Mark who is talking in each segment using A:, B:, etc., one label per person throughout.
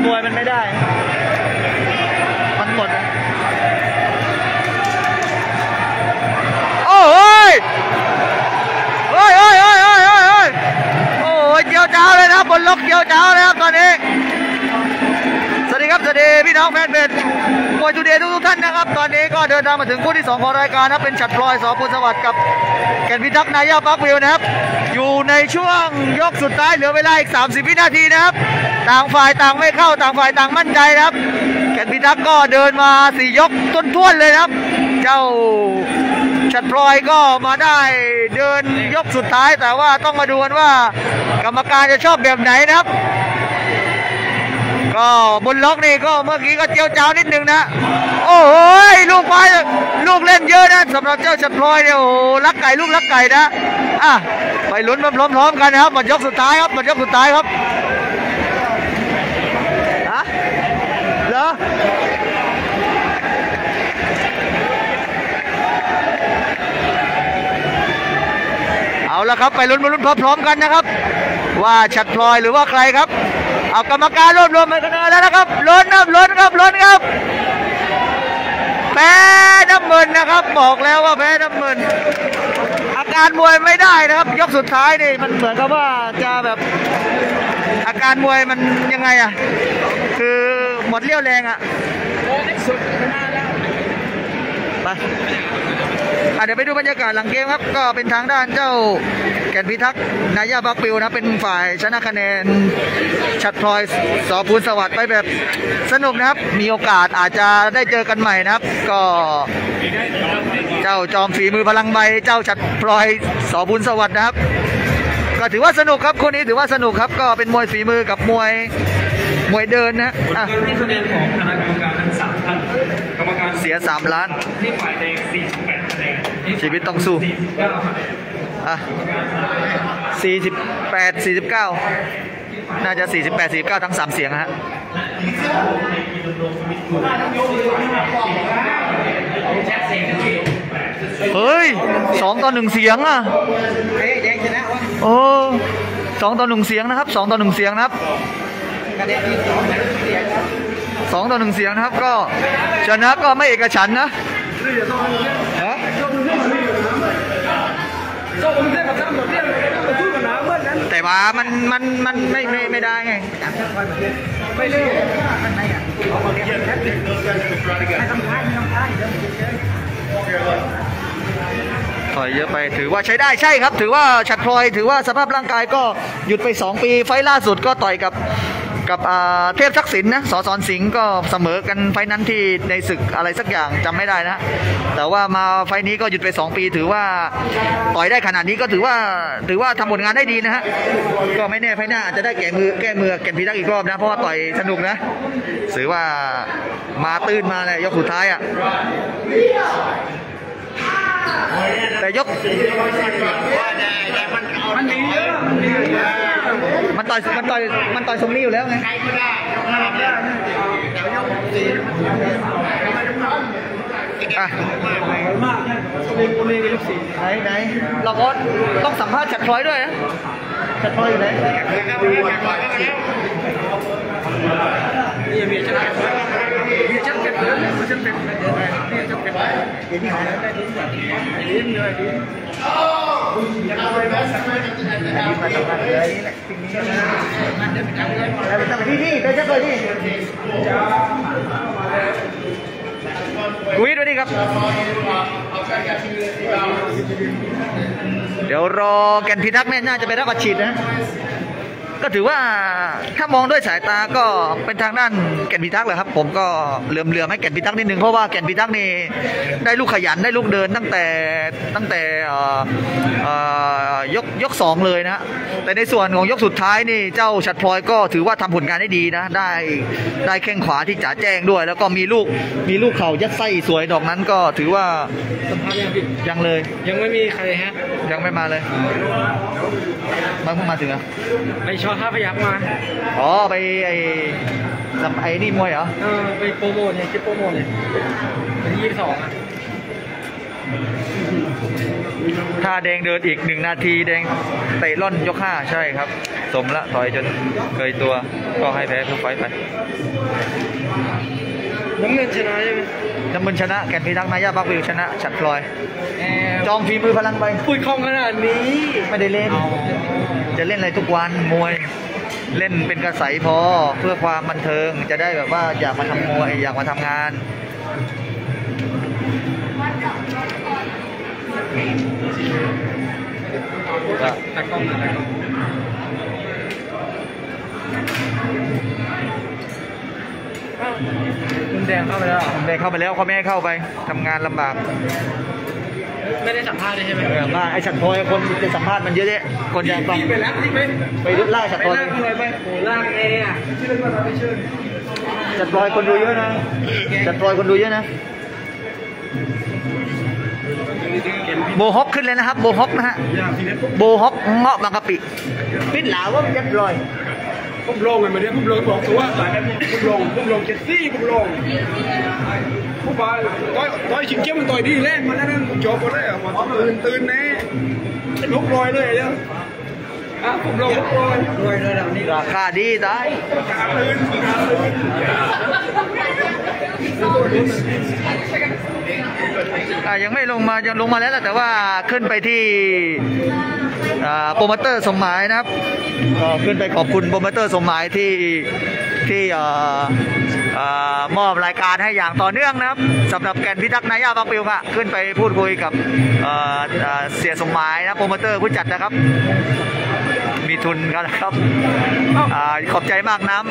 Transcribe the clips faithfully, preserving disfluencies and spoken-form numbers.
A: มวยมันไม่ได้มันหมดโอ้ยโอ้ยโอ้ยโอ้ยโอ้ยโอ้ยโอ้ยเจียวจ้าวเลยนะบนล็อกเจียวจ้าวเลยครับตอนนี้สวัสดีครับสวัสดีพี่น้องแฟนเพจมวยทูเดย์ทุกท่านนะครับตอนนี้ก็เดินทางมาถึงคู่ที่สองของรายการนะเป็นฉัตรพลอยส.ภูลสวัสดิ์กับแก่นพิทักษ์นายาปักวิวนะครับอยู่ในช่วงยกสุดท้ายเหลือเวลาอีกสามสิบวินาทีนะครับต่างฝ่ายต่างไม่เข้าต่างฝ่ายต่างมั่นใจนะครับแก่นพิทักษ์ก็เดินมาสี่ยกต้นท้วนเลยนะครับเจ้าฉัตรพลอยก็มาได้เดินยกสุดท้ายแต่ว่าต้องมาดูกันว่ากรรมการจะชอบแบบไหนนะครับก็บนล็อกนี่ก็เมื่อกี้ก็เจียวจ้าวนิดนึงนะโอ้โหลูกไม้ลูกเล่นเยอะนะสำหรับเจ้าฉัตรพลอยเนี่ยโอ้ลักไก่ลูกลักไก่นะอ่ะไปลุ้นพร้อมๆกันนะครับหมดยกสุดท้ายครับหมดยกสุดท้ายครับฮะเหรอเอาละครับไปลุ้นมาลุ้นพร้อมๆกันนะครับว่าฉัตรพลอยหรือว่าใครครับเอากรรมการรวบรวมมาคะแนนแล้วนะครับลุ้นครับลุ้นครับลุ้นครับแพ้น้ำเงินนะครับบอกแล้วว่าแพ้น้ำเงินอาการมวยไม่ได้นะครับยกสุดท้ายนี่มันเหมือนกับว่าจะแบบอาการมวยมันยังไงอ่ะคือหมดเรี่ยวแรงอ่ะไปเดี๋ยวไปดูบรรยากาศหลังเกมครับก็เป็นทางด้านเจ้าแก่นพิทักษ์นายาบักปิวนะเป็นฝ่ายชนะคะแนนฉัตรพลอยส.ภูลสวัสดิ์ไปแบบสนุกนะครับมีโอกาสอาจจะได้เจอกันใหม่นะครับก็เจ้าจอมฝีมือพลังใบเจ้าฉัตรพลอยส.ภูลสวัสดิ์นะครับก็ถือว่าสนุกครับคนนี้ถือว่าสนุกครับก็เป็นมวยฝีมือกับมวยมวยเดินนะอ่ะ
B: ที่คะแนนของคณะกรรมการทั้งสามท่านกรรมการ
A: เสียสามล้าน
B: ที่ฝ่ายแดงสี่สิบแปดคะแนน
A: ชีวิตต้องสู้อ่ะสี่สิบแปดสี่สิบเก้าน่าจะสี่สิบแปดสี่สิบเก้าทั้งสามเสียงฮะเฮ้ยสองต่อหนึ่งเสียงอ่ะโอ้สองต่อหนึ่งเสียงนะครับสองต่อหนึ่งเสียงนะครับสองต่อหนึ่งเสียงนะครับก็ชนะก็ไม่เอกฉันท์นะแต่ว่ามันมันมันไม่ไม่ไม่ได้ไงไม่เล่นถอยเยอะไปถือว่าใช้ได้ใช่ครับถือว่าฉัตรพลอยถือว่าสภาพร่างกายก็หยุดไปสองปีไฟล่าสุดก็ต่อยกับกับเทพทักษิณนะสสสิงห์ก็เสมอกันไฟนั้นที่ในศึกอะไรสักอย่างจำไม่ได้นะแต่ว่ามาไฟนี้ก็หยุดไปสองปีถือว่าต่อยได้ขนาดนี้ก็ถือว่าถือว่าทำผลงานได้ดีนะฮะก็ไม่แน่ไฟหน้าอาจจะได้แก้มือแก้มือแก่นพิทักษ์อีกรอบนะเพราะว่าต่อยสนุกนะถือว่ามาตื้นมาเลยยกสุดท้ายอ่ะแต่ยกมันต่อยมันต่อยมันต่อยทรงนี้อยู่แล้วไงอ่ะไหนไหนเราก็ต้องสัมภาษณ์ฉัตรพลอยด้วยนะฉัตรพลอยอยู่ไหนนี่มีชนะมีชัดเจนเลยมีชัดเจนนี่ชัดเจนเห็นหายได้ดีดีเลยดียังเอาไปไหมสักหน่อยมาทำอะไรนี่แหละสิ่งนี้มันจะเป็นอะไรแล้วไปทำที่นี่ไปจะไปที่คุยด้วยดิครับเดี๋ยวรอแก่นพิทักษ์เนี่ยน่าจะไปรับอัดฉีดนะก็ถือว่าถ้ามองด้วยสายตาก็เป็นทางด้านแก่นพิทักษ์เลยครับผมก็เหลื่อมเหลื่อมให้แก่นพิทักษ์นิดนึงเพราะว่าแก่นพิทักษ์นี่ได้ลูกขยันได้ลูกเดินตั้งแต่ตั้งแต่ยกยกสองเลยนะแต่ในส่วนของยกสุดท้ายนี่เจ้าฉัตรพลอยก็ถือว่าทำผลงานได้ดีนะได้ได้แข้งขวาที่จ๋าแจ้งด้วยแล้วก็มีลูกมีลูกเข่ายัดไส้สวยดอกนั้นก็ถือว่าสัมภาษณ์ยังผิดยังเลยยังไม่มีใครฮะยังไม่มาเลยมาเพิ่งมาถึงอ่ะไปชอท่าพยักมาอ๋อไปไอ้ไอ้นี่มวยเหรอเออไปโปรโมทเนี่ยที่โปรโมทเนี่ยเป็นยี่สิบสองอ่ะถ้าแดงเดินอีกหนึ่งนาทีแดงเตะล่อนยกห้าใช่ครับสมละต่อยจนเคยตัวก็ให้แพ้ทุกไฟต์ไป
C: น้ำเงินชนะใช่ไหม
A: น้ำมันชนะแก่นพิทักษ์นายาบักวิวชนะฉัดพลอยจอมฝีมือพลังใบ
C: พูดคล่องขนาดนี้
A: ไม่ได้เล่นจะเล่นอะไรทุกวันมวยเล่นเป็นกระใสพอเพื่อความบันเทิงจะได้แบบว่าอยากมาทำมวยอยากมาทำงานก็
B: ตะกล้องอะไร
C: คุณแดงเข้าไปแล้ว
A: ผมได้เข้าไปแล้วเขาไม่ให้เข้าไปทำงานลำบาก
C: ไม่ได้สัมภาษณ์เลยใช่ไหม
A: เออบ้าไอ้ฉัดพลอยคนจะสัมภาษณ์มันเยอะแยะคนจะต้อง
B: ไปแล้วที่ไป
A: ไปล่าฉัดพลอย
C: ไปโอ้ล่างไงอ่ะ
B: ที่เรื่องอะไรไม่เชื่อ
A: ฉัดพลอยคนดูเยอะนะฉัดพลอยคนดูเยอะนะโบฮอกขึ้นเลยนะครับโบฮอกนะฮะ
B: ยากทีนี้
A: โบฮอกเงาะบางกะปิปิดหลาว่ามันจะลอย
B: ผมลงไงมาเนี่ยผมลงบอกตัวว่าสายนั้นผมลงผมลงเจ็ดซี่ผมลงผู้บาต่อยต่อยชิงเกี้ยวมันต่อยดีแรงมาแล้วนั่นจบหมดเลยอ่ะตื่นตื่นแน่ลุกลอยเลยเนี่ยอ่ะผมลงลุกลอยลอยเลยแบบนี้
A: ราคาดีได้
B: ขาตื่นขาตื่น
A: อ่ะยังไม่ลงมายังลงมาแล้วแหละแต่ว่าขึ้นไปที่อ่าโปรโมเตอร์สมหมายนะครับก็ขึ้นไปขอบคุณโปรโมเตอร์สมหมายที่ที่เอ่อเอ่อมอบรายการให้อย่างต่อเนื่องนะครับสำหรับแก่นพิทักษ์นายาบางปิวค่ะขึ้นไปพูดคุยกับเอ่อเอ่อเสียสมหมายนะโปรโมเตอร์ผู้จัดนะครับมีทุนกันนะครับอ่าขอบใจมากน้ำ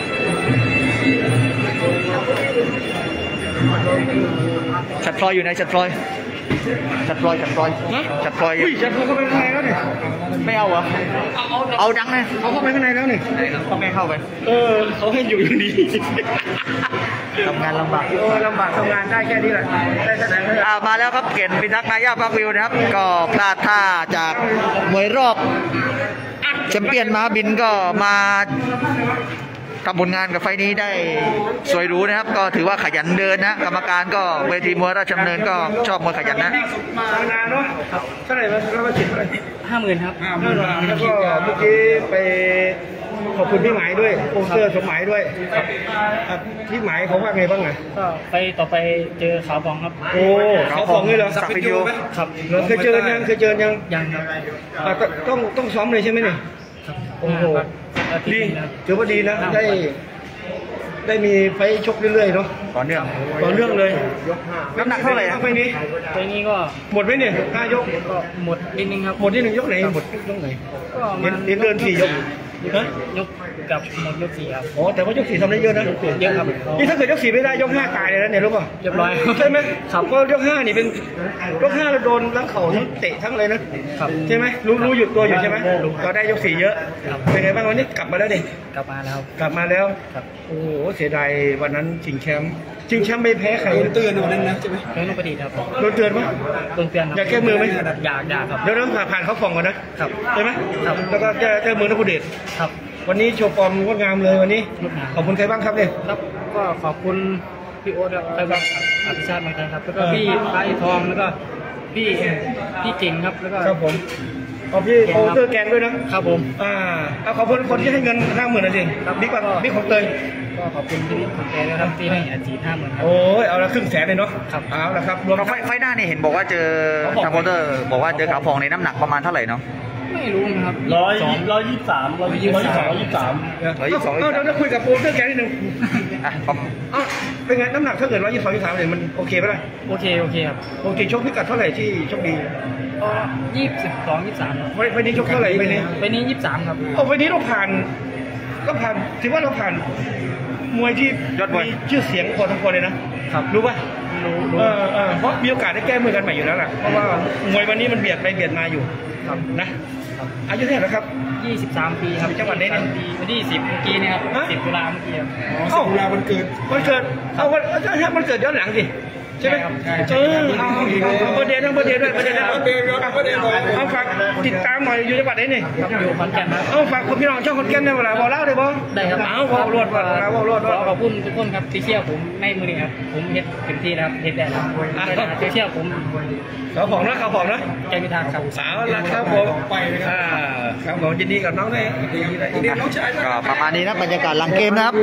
A: ชัดพลอยอยู่ไหนชัดพลอยชัดพลอยชัดพลอยชัดพลอย
C: อุ้ยจะเข้าไปข้างในแล้วเนี่ย
A: ไม่เอาเหรอเอาดังเลย
C: เขาเข้าไปข้างในแล้วเนี่ย
A: เขาไม่เข้าไป
C: เออเขาให้อยู่อย่างนี้
A: ทำงานลำบาก
C: โอ้ลำบากทำงานได้แค่นี้แหละได้แค่ไหน
A: อ่ามาแล้วครับเก่นพิทักษ์นายาพักวิวนะครับก็พลาดท่าจากมวยรอบแชมเปี้ยนมาบินก็มาทำผลงานกับไฟนี้ได้สวยหรูนะครับก็ถือว่าขยันเดินนะกรรมการก็เวทีมวยราชดำเนินก็ชอบมวยขยันนะ
C: มาทำงานเนาะเท่าไหร่มาเรามาจิตเท่าไหร่
D: ห้าหมื่นครับ
C: ห้าหมื่นแล้วก็เมื่อกี้ไปขอบคุณพี่หมายด้วยโปรเตอร์สมหมายด้วยครับพี่หมายเขาว่าไงบ้างไง
D: ก็ไปต่อไปเจอขาวบองครับ
C: โอ้เขาของเลยเหรอ
A: สักไปอยู่
D: ครับ
C: เคยเจอกันยังเคยเจอยัง
D: ยังครับ
C: อ่ะต้องต้องซ้อมเลยใช่ไหมเนี่ย
D: ครับ
C: โอ้โห
D: อาทิต
C: ดี
D: ย์นี้นะครับ
C: ถือว่าดีนะได้ได้มีไฟชกเรื่อยๆเนาะ
A: ต่อเนื่อง
C: ต่อเนื่องเลย
A: น้ำหนักเท่าไหร่อะ
C: ไฟนี้
D: ไปนี้ก็
C: หมดไหมเนี่ยห้ายก
D: ก็หมดนิดนึงครับ
C: หมดที่หนึ่งยกไหนหมดยกไหน
D: ก็
C: เห็นเห็นเดินสี่ยกฮะ
D: ยกกับหมดยกสี่ครับ
C: อ๋อแต่ว่ายกสี่ทำได้เยอะนะ
D: เยอะครับ
C: นี่ถ้าเกิดยกสี่ไม่ได้ยกห้าตายเลยนะเนี่ยรู้ป่ะ
D: เรียบร้อย
C: ใช่ไหมครับก็ยกห้านี่เป็นยกห้าเราโดนทั้งเข่าทั้งเตะทั้งอะไรนะครับ ใช่ไหมรู้รู้หยุดตัวอยู่ใช่ไหมเราได้ยกสี่เยอะ
D: ครับ
C: เป็นไงบ้างวันนี้กลับมาแล้วดิ
D: กลับมาแล้ว
C: กลับมาแล้ว
D: ครับ
C: โอ้โหเสียดายวันนั้นชิงแชมป์ชิงแชมป์ไม่แพ้ใครเตือนวันนั้นนะใช่ไหม
D: เรื่องนกกระดิ่งครับ
C: โดนเตือนปะ
D: โดนเตือนครับ
C: อยากแก้มือไหม
D: อยากอยากครับ
C: เดี๋ยวต้องผ่านเขาฟองก่อนนะครับ ใช่ไหม
D: ครับ
C: แล้วก็แก้แก้มือนักบุเดช
D: ครับ
C: วันนี้โชว์ฟอร์มงดงามเลยวันนี้
D: งดงาม
C: ขอบคุณใครบ้างครับเนี่ย
D: ครับก็ขอบคุณพี่โอ๊ตครับใครบ้างครับอภิชาติมาไทยครับแล้วก็
C: เออ
D: พี่ไอ้ทองแล้วก็พี่พี่เก่งครับแล้วก็
C: ครับผมเอาพี่โอเตอร์แกงด้วยนะครับ
D: ผม
C: อ่าเอาขอบคุณคนที่ให้เงินห้าหมื่นนะจริง
D: ครับ
C: บิ๊กบังบิ๊กของเตย
D: ก็ขอบคุณพี่คุณแกด้วยครับที่ให้อาชีพห้าหมื่นครับ
C: โอ้ยเอาละครึ่งแสนเลยเนาะ
D: ครับ
C: เอาละครับรวม
A: ไฟไฟหน้านี่เห็นบอกว่าเจอทางโปรโมเตอร์บอกว่าเจอขาวพองในน้ำหนักประมาณเท่าไหร่เนาะ
D: ไม่รู้นะครับ
C: ร้อย
D: สอง
C: ร้อยยี่สิบสามร้อยยี่สิบสามร้อยยี่สิบสาม
A: ร้อยยี่สิบสอง
C: เออเดี๋ยวจะคุยกับโปรเตอร์แกงนิดนึง
A: อ่ะประมาณ
C: อ้าวเป็นไงน้ำหนักถ้าเกิดร้อยยี่สิบสองยี่สิบสามเนี่ยมันโอเคไหมล่ะ
D: โอเคโอเคครับ
C: โอเคชกพิกัดเท่าไหร่ที่โชคดี
D: ก็ยี่สิบสองยี่สิบสาม
C: ไฟไฟนี้ชกเท่าไหร่ไฟนี้
D: ไปนี้ยี่สิบสามครับ
C: โอ้ไฟนี้เราผ่าน ก็ผ่านถือว่าเราผ่านมวยที่มีชื่อเสียงพอสมควรเลยนะครับ รู้ป่ะ
D: รู้
C: เอ
D: รู้
C: อเออเพราะมีโอกาสได้แก้มือกันใหม่อยู่แล้วล่ะเพราะว่ามวยวันนี้มันเบียดไปเบียดมาอยู่
D: ครับ
C: นะอายุเท่าไหร่แล้วครับ
D: ยี่สิบสามปีครับ
C: จังหวัดไหนเนี่ย
D: ปีวันที่สิบเมื่อกี้เนี่ยครับ
C: ฮะ
D: สิบตุลาเมื่อกี้ครับ
C: เอ้าเวลาวันเกิดวันเกิดเอาวันถ้ามันเกิดย้อนหลังสิใช่ไหมเออเอาเอาประเด็นเอาประเด็นด้วยประเด็นนะ
B: เดวิดก็เดวิด
C: เอาฝากติดตามหน่อยอยู่จังหวัดไหนนี่
D: ครับอยู่ขอนแก่นครับ
C: เอาฝากคนพี่น้องช่องคนแก่นได้เวลาบอกเล่าได้บ่
D: ได้ครับ
C: เอาบอกรวดว่าบอกรวด
D: ข
C: ว่า
D: อขอบคุณทุกคนครับที่เชื่อผมในมือนี้ครับผมเฮ็ดเต็มที่แล้วครับเฮ็ดได้แล้วที่เชื่อผม
C: เขาของนะเขาของนะ
D: ใจพิธาครับ
C: สาวละครับผมไปอ่าครับผมยินดีกับน้องด้วยยินดีน้องชาย
A: ก็ประมาณนี้นะบรรยากาศหลังเกมนะครับ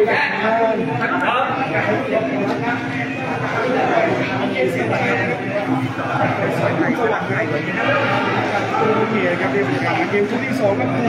B: โอเคครับเกมชุดที่สองครับ